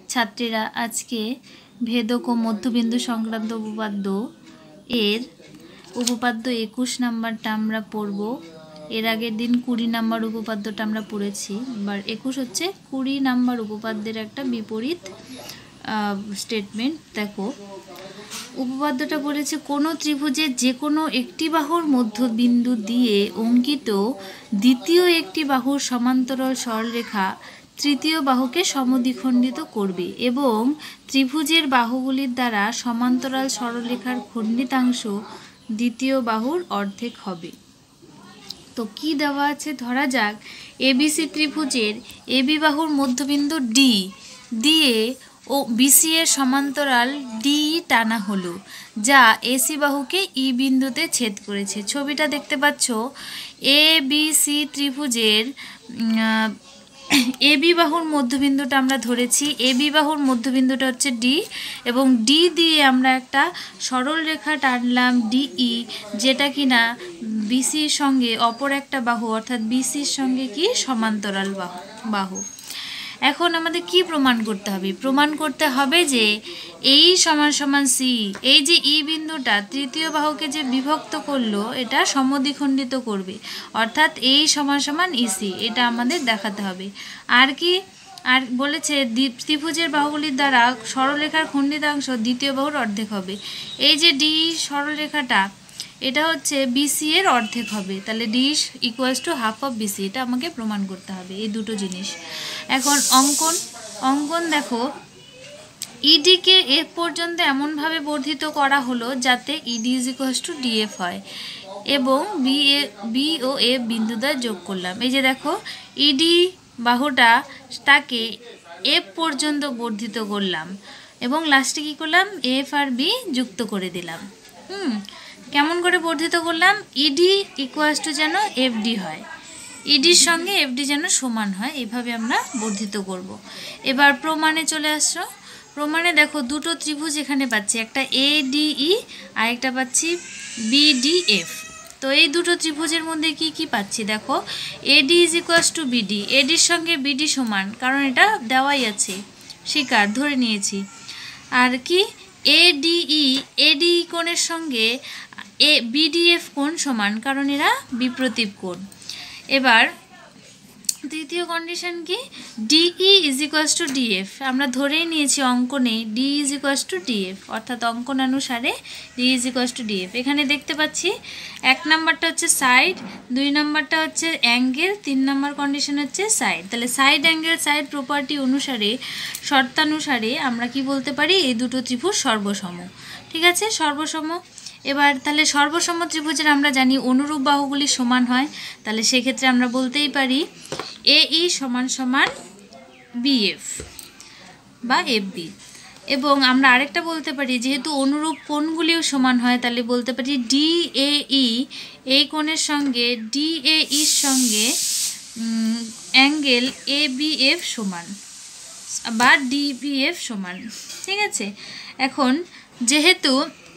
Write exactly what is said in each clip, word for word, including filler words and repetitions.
ছাত্রীরা আজকে ভেদক ও মধ্যবিন্দু সংক্রান্ত উপপাদ্য এর উপপাদ্য একুশ নাম্বারটা আমরা পড়ব। এর আগের দিন কুড়ি নাম্বার উপপাদ্যটা আমরা পড়েছি, এবার একুশ হচ্ছে কুড়ি নাম্বার উপপাদ্যের একটা বিপরীত স্টেটমেন্ট। দেখো উপপাদ্যটা বলেছে কোনো ত্রিভুজের যে কোনো একটি বাহুর মধ্যবিন্দু দিয়ে অঙ্কিত দ্বিতীয় একটি বাহুর সমান্তরাল সরলরেখা তৃতীয় বাহুকে সমদ্বিখণ্ডিত করবে এবং ত্রিভুজের বাহুগুলির দ্বারা সমান্তরাল সরলরেখার খণ্ডিতাংশ দ্বিতীয় বাহুর অর্ধেক হবে। তো কি দেওয়া আছে, ধরা যাক এবিসি ত্রিভুজের এবি বাহুর মধ্যবিন্দু ডি দিয়ে ও বিসি এর সমান্তরাল ডি টানা হলো, যা এসি বাহুকে ই বিন্দুতে ছেদ করেছে। ছবিটা দেখতে পাচ্ছ, এ বি সি ত্রিভুজের এবি বাহুর মধ্যবিন্দুটা আমরা ধরেছি, এবি বাহুর মধ্যবিন্দুটা হচ্ছে ডি এবং ডি দিয়ে আমরা একটা সরল রেখা টানলাম ডিই, যেটা কিনা বিসির সঙ্গে অপর একটা বাহু অর্থাৎ বিসির সঙ্গে কি সমান্তরাল বাহু বাহু এখন আমাদের কি প্রমাণ করতে হবে? প্রমাণ করতে হবে যে এই সমান সমান সি, এই যে ই বিন্দুটা তৃতীয় বাহুকে যে বিভক্ত করলো এটা সমদ্বিখণ্ডিত করবে, অর্থাৎ এই সমান সমান ইসি, এটা আমাদের দেখাতে হবে। আর কি আর বলেছে ত্রিভুজের বাহুগুলির দ্বারা সরলরেখার খণ্ডিতাংশ দ্বিতীয় বাহুর অর্ধেক হবে। এই যে ডি সরলরেখাটা এটা হচ্ছে বিসি এর অর্ধেক হবে, তাহলে D equals to half of BC, এটা আমাকে প্রমাণ করতে হবে এই দুটো জিনিস। এখন অঙ্কন অঙ্কন দেখো ইডিকে এফ পর্যন্ত এমনভাবে বর্ধিত করা হলো যাতে ED is equals to DF হয় এবং বি এ বি ও এফ বিন্দুদ্বয় যোগ করলাম। এই যে দেখো ইডি বাহুটা তাকে এফ পর্যন্ত বর্ধিত করলাম এবং লাস্টে কী করলাম, এফ আর বি যুক্ত করে দিলাম। হুম কেমন করে বর্ধিত করলাম, ইডি ইকুয়ালস টু যেন এফডি হয়, ইডির সঙ্গে এফডি যেন সমান হয়, এভাবে আমরা বর্ধিত করব। এবার প্রমাণে চলে আসছো। প্রমাণে দেখো দুটো ত্রিভুজ এখানে পাচ্ছি, একটা এ ডিই আর একটা পাচ্ছি বিডিএফ। তো এই দুটো ত্রিভুজের মধ্যে কি কি পাচ্ছি দেখো, AD is equals to BD, এডির সঙ্গে বিডি সমান, কারণ এটা দেওয়াই আছে, স্বীকার ধরে নিয়েছি। আর কি এডিই এডি কোণের সঙ্গে এ বিডিএফ কোণ সমান, কারণ এরা বিপ্রতীপ কোণ। এবার তৃতীয় কন্ডিশন কি, DE is equals to DF, আমরা ধরেই নিয়েছি অঙ্কনে D is equals to DF, অর্থাৎ অঙ্কনানুসারে D is equals to DF. এখানে দেখতে পাচ্ছি এক নাম্বারটা হচ্ছে সাইড, দুই নাম্বারটা হচ্ছে অ্যাঙ্গেল, তিন নাম্বার কন্ডিশন হচ্ছে সাইড। তাহলে সাইড অ্যাঙ্গেল সাইড প্রপার্টি অনুসারে শর্তানুসারে আমরা কি বলতে পারি, এই দুটো ত্রিভুজ সর্বসম। ঠিক আছে, সর্বসম। এবার তাহলে সর্বসম ত্রিভুজের আমরা জানি অনুরূপ বাহুগুলি সমান হয়, তাহলে সেক্ষেত্রে আমরা বলতেই পারি এ ই সমান সমান বিএফ বা এফ বি। এবং আমরা আরেকটা বলতে পারি যেহেতু অনুরূপ কোণগুলিও সমান হয়, তাহলে বলতে পারি ডি এ ই এই কোণের সঙ্গে ডি এ ইর সঙ্গে অ্যাঙ্গেল এ বি এফ সমান বা ডি বি এফ সমান। ঠিক আছে, এখন যেহেতু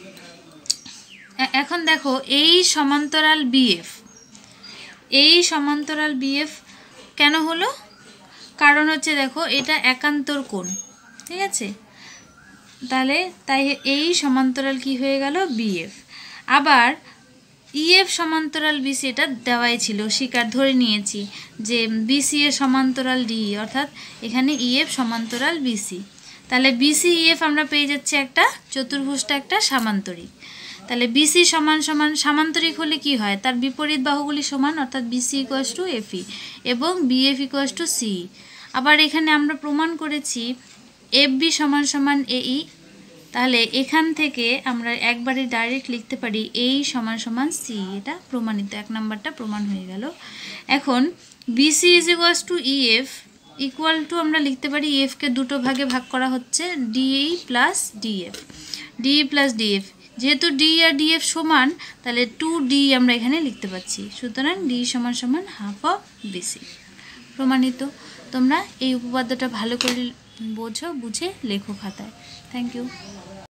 এখন দেখো এই সমান্তরাল বিএফ, এই সমান্তরাল বিএফ কেন হলো, কারণ হচ্ছে দেখো এটা একান্তর কোণ। ঠিক আছে, তাহলে তাই এই সমান্তরাল কি হয়ে গেল বিএফ। আবার ইএফ সমান্তরাল বিসি এটা দেওয়াই ছিল, স্বীকার ধরে নিয়েছি যে বিসি এর সমান্তরাল ডি, অর্থাৎ এখানে ইএফ সমান্তরাল বিসি। তাহলে বিসি ইএফ আমরা পেয়ে যাচ্ছি একটা চতুর্ভুজটা একটা সামান্তরিক। তাহলে বিসি সমান সমান সামান্তরিক হলে কি হয়, তার বিপরীত বাহুগুলি সমান, অর্থাৎ বিসি ইকুয়ালস টু এফই এবং বিএফ ইকুয়ালস টু সি। আবার এখানে আমরা প্রমাণ করেছি এফ বি সমান সমান এই, তাহলে এখান থেকে আমরা একবারে ডাইরেক্ট লিখতে পারি এই সমান সমান সি, এটা প্রমাণিত, এক নাম্বারটা প্রমাণ হয়ে গেল। এখন BC is equals to EF equal to আমরা লিখতে পারি ইএফকে দুটো ভাগে ভাগ করা হচ্ছে DE plus DF, DE plus DF, যেহেতু ডি আর ডিএফ সমান তাহলে টু ডি আমরা এখানে লিখতে পাচ্ছি, সুতরাং ডি সমান সমান হাফ অফ বিসি, প্রমাণিত। তোমরা এই উপপাদ্যটা ভালো করে বোঝো, বুঝে লেখো খাতায়। Thank you.